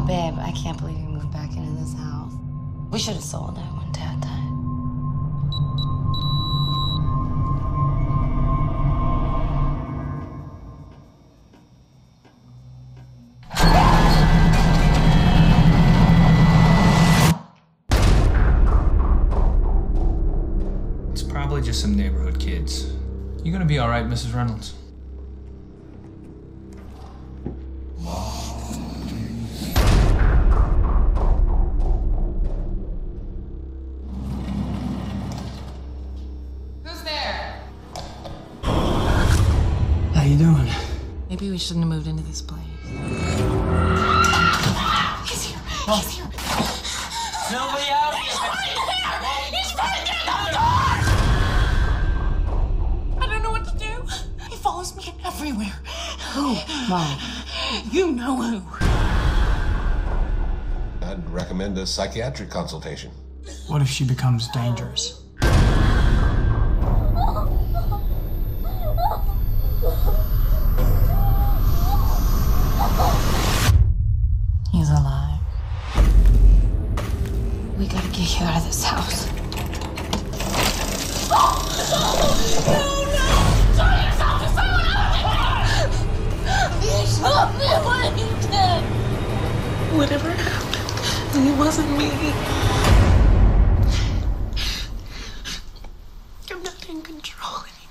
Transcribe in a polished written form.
babe, I can't believe you moved back into this house. We should have sold it when Dad died. It's probably just some neighborhood kids. You're gonna be all right, Mrs. Reynolds. Who's there? How you doing? Maybe we shouldn't have moved into this place. He's here. He's here. Nobody out here! He's right there at the door! I don't know what to do. He follows me everywhere. Who, Mom? You know who. I'd recommend a psychiatric consultation. What if she becomes dangerous? He's alive. We gotta get you out of this house. No! Turn yourself to someone else! You showed me what you did! Whatever happened, it wasn't me. I'm not in control anymore.